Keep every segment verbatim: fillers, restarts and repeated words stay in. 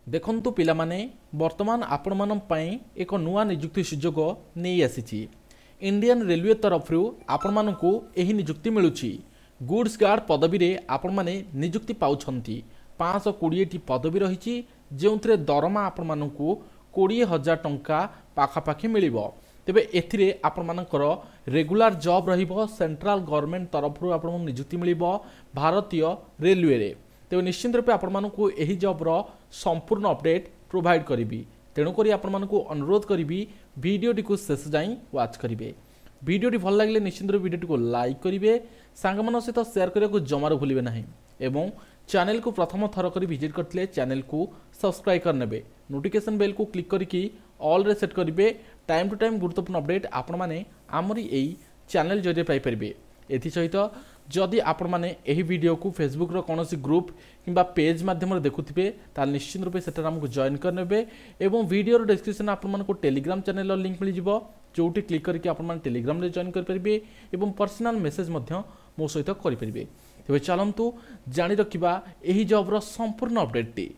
देखंतु पिलामाने वर्तमान आपण मान पई एक नुआ नियुक्ति सुजोग नहीं आसी। इंडियन रेलवे तरफ आपण मानकु एही नियुक्ति मिलुछि। गुड्स गार्ड पदवी रे आपण माने नियुक्ति पाउछंती। पाँच सौ कोड़े टी पदवी रही जो दरमा आपण मानकु कोड़े हजार टंका पाखापाखि मिलिबो। तेबे एथिरे आपण मानकर रेगुलर जॉब रहिबो। सेंट्रल गवर्नमेंट तरफ आपण नियुक्ति मिलिबो भारतीय रेलवे रे। तेबे निश्चित रूपे आपण मानकु एही जॉब रो संपूर्ण अपडेट प्रोवाइड करिबी। तेणु करी आपण मानकु अनुरोध करिबी वीडियोटी को शेष जाई वाच करिवे। वीडियोटी भल लागले निश्चित रूपे वीडियोटी को लाइक करिवे, सांग मान सहित शेयर करिया को जमारो भूलिबे नाही एवं चैनल को प्रथम थर करी विजिट करथिले चैनल को सब्सक्राइब कर नेबे। नोटिफिकेशन बेल को क्लिक करिकी ऑल रे सेट करिवे। टाइम टू टाइम गुरुत्वपूर्ण अपडेट आपण माने आमरी एई चैनल जरिए पाई परिबे। एथि सहित जदि आपण माने एही वीडियो को फेसबुक रो कोनोसी ग्रुप किंबा पेज माध्यम रे देखुथिबे ताल निश्चित रूपे सेटर हमकु जॉइन करनेबे एवं वीडियो रो डिस्क्रिप्शन आपण मानको टेलीग्राम चैनल रो लिंक मिल जिवो जोटी क्लिक करके आपण माने टेलीग्राम रे जॉइन कर परिबे एवं पर्सनल मेसेज मध्य मो सहित करि परिबे। तेबे चलंतु जानि रखिबा एही जॉब रो संपूर्ण अपडेट टी।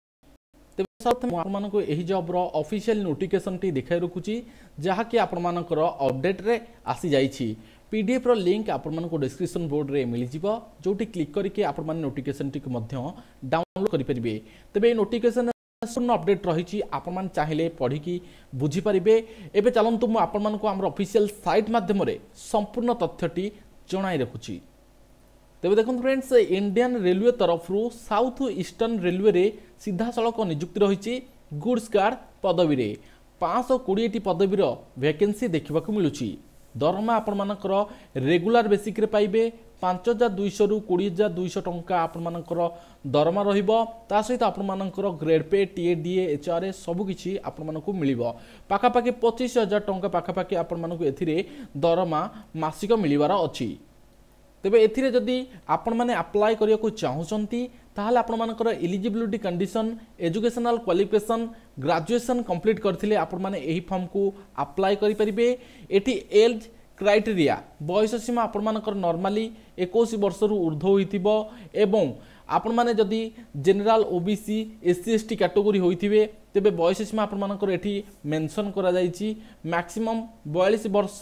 तेबे साथ मो आपण मानको एही जॉब रो ऑफिशियल नोटिफिकेशन टी देखाइ रखुची जहा कि आपण मानकर अपडेट रे आसी जाईछि। पीडीएफ रो लिंक आपण मानको डिस्क्रिप्शन बोर्ड रे मिल जिवो जोटी क्लिक करके आपण माने नोटिफिकेशन टी मध्य डाउनलोड करि परिबे। तबे नोटिफिकेशन संपूर्ण अपडेट रही आपण मान चाहिले पढ़ी की बुझी परिबे। एबे चलंतु मु आपण मानको हमर ऑफिशियल साइट माध्यम रे संपूर्ण तथ्यटी जणाई रखुची। तेबे देखंतु फ्रेंड्स, इंडियन रेलवे तरफ साउथ ईस्टर्न रेलवे रे सीधा सड़क नियुक्ति रही गुड्स गार्ड पदवी रे। पाँच सौ कोड़े टी पदवी रो वैकेंसी देखा मिलुची। दरमा आपण मानकर रेगुलर बेसिक रे पाइबे। पांच हजार दुईश रु कोड़े हजार दुईश टंका आपण मानकर दरमा रहिबो। ता सहित आपण मानकर grade pay TA DA HRA सब किछि आपण मानको मिलिबो। पाखापाखि पच्चीस हजार टंका पाखापाखि आपण मानको एथिरे दरमा मासिक मिलिबार अछि। तेबे एथिरे जदि आपण माने अप्लाई करिया को चाहुचंती ताहाले आपण मानकर eligibility condition, educational qualification, graduation complete करथिले आपण माने एही फॉर्म को अप्लाई करि परिबे। एठी एज क्राइटेरिया बयस सीमा आपण मानकर नॉर्मली इक्कीस वर्ष रु ऊर्ध्व होइथिबो एवं आपण माने जदि general OBC SC ST category होइथिबे तेबे बयस सीमा आपण मानकर एठी मेंशन करा जाईची मैक्सिमम बयालीस वर्ष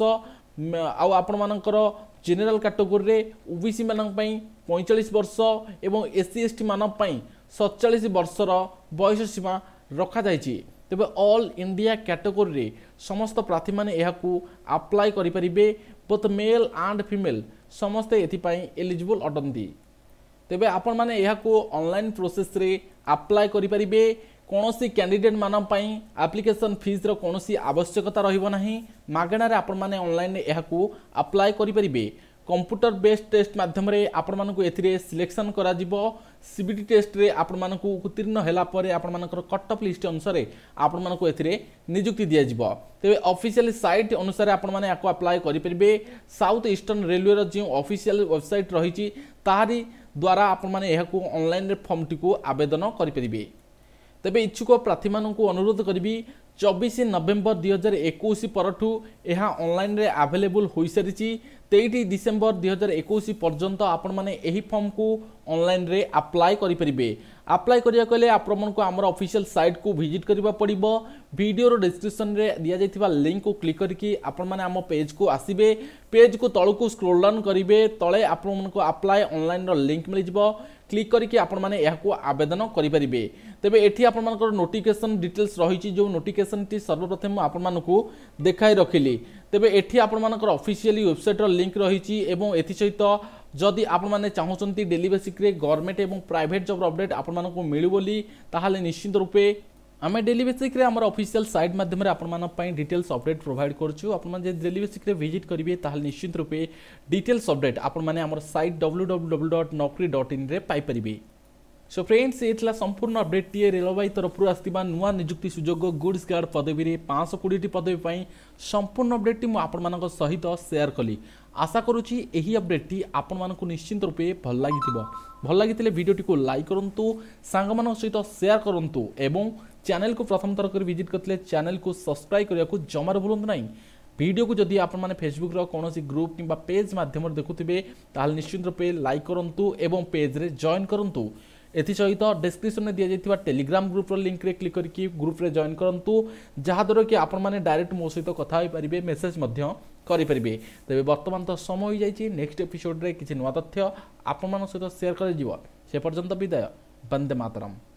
आउ आपण मानकर जनरल कैटेगरी रे ओबीसी मानन पई पैंतालीस वर्ष एवं एससी एसटी मानन पई सैंतालीस वर्षर बयस सीमा रखा जाईची। तेबे ऑल इंडिया कैटेगरी रे समस्त प्रार्थी माने एहाकू अप्लाई करि परिबे। बोथ मेल एंड फीमेल समस्त एथि पई एलिजिबल अटंती। तेबे आपण माने एहाकू ऑनलाइन प्रोसेस रे अप्लाई करि परिबे। कोनोसी कैंडिडेट मानन पई एप्लिकेशन फीस रो कोनोसी आवश्यकता रहिबो नाही। मागणा रे आपण माने ऑनलाइन रे एहाकू अप्लाई करि परिबे। कंप्यूटर बेस्ड टेस्ट माध्यम रे आपण मानकु एथिरे सिलेक्शन करा जिवो। सीबीटी टेस्ट रे आपण मानकु उत्तीर्ण हैला परे आपण मानकर कट ऑफ लिस्ट अनुसार आपण मानकु एथिरे नियुक्ति दिया जिवो। तेबे ऑफिशियल साइट अनुसार आपण माने याको अप्लाई करि परिबे। साउथ ईस्टर्न रेलवे रो जे ऑफिशियल वेबसाइट रहिछि ताहारी द्वारा आपण माने याको ऑनलाइन रे फॉर्म टी को आवेदन करि परिबे। तेबे इच्छुक प्रार्थी मानकु अनुरोध करिबी चौबीस नवेम्बर दुई हजार इक्कीस परठू यह ऑनलाइन रे अवेलेबल हो सारी। तेईस डिसेम्बर दुई हजार इक्कीस पर्यंत आपण माने एही फॉर्म को ऑनलाइन रे अप्लाई करि परिबे। अप्लाई करिया कले आपण को हमर ऑफिशियल साइट को विजिट करबा पड़िबो। वीडियो रो डिस्क्रिप्शन रे दिया जायतिबा लिंक को क्लिक करके आपण माने हम पेज को आसीबे। पेज को तळ को स्क्रॉल डाउन करिवे, तळे आपण को अप्लाई ऑनलाइन रो लिंक मिल जिवो। क्लिक करके आपण माने याको आवेदन करि परिबे। तेबे एठी आपण मानकर नोटिफिकेशन डिटेल्स रहिछि जो नोटिफिकेशन टी सर्वप्रथम आपण मानकु देखाई रखिली। तेबे एठी आपण मानकर ऑफिशियली वेबसाइट रो लिंक रहिछि एवं एथि सहित जदि आपण माने चाहुचंती डेली बेसिक रे गवर्नमेंट एवं प्राइवेट जॉब अपडेट आपण मानकु मिलु बोली ताहाले निश्चित रूपे आमे डेली बेसिक रे हमर ऑफिशियल साइट माध्यम रे आपण मानन पई डिटेल्स अपडेट प्रोवाइड करछु। आपण माने जे डेली बेसिक रे विजिट करिवे ताहाले निश्चित रूपे डिटेल्स अपडेट आपण माने हमर site W W W dot Naukri dot in रे पाई परिबे। सो फ्रेंड्स, ये संपूर्ण अपडेट टी रेलवे तरफ आसवा नुआ नियुक्ति सुजोग गुड्स गार्ड पदवी रे पाँच सौ कोड़े टी पदवी पाई संपूर्ण अपडेट टी आपण सहित शेयर कली। आशा करुच्ची यही अपडेट टी आपण मानकु निश्चित रूपे भल लगी भल लगी वीडियो को लाइक करूँ, सांग मान सहित शेयर करूँ एवं चैनल को प्रथम थर कर विजिट करते चैनल को सब्सक्राइब करने को जमार भूलु ना। वीडियो को जदि आपण माने फेसबुक रो कोनोसी ग्रुप किंबा पेज माध्यम देखुथिबे ताल निश्चित रूपे लाइक करंतु एवं पेज रे जॉइन करंतु। एसत डिस्क्रिप्शन में दि जाइए टेलीग्राम ग्रुप लिंक रे क्लिक करके ग्रुप रे जॉइन करूँ जहाँद्वारा कि आपण मैंने डायरेक्ट मो सहित कथा पारे मेसेज करेंगे। तेज बर्तमान तो समय हो जाए नेक्स्ट एपिसोड रे किसी नुआ तथ्य आपण मान सहित सेयार कर से पर्यंत विदाय। वंदे मातरम।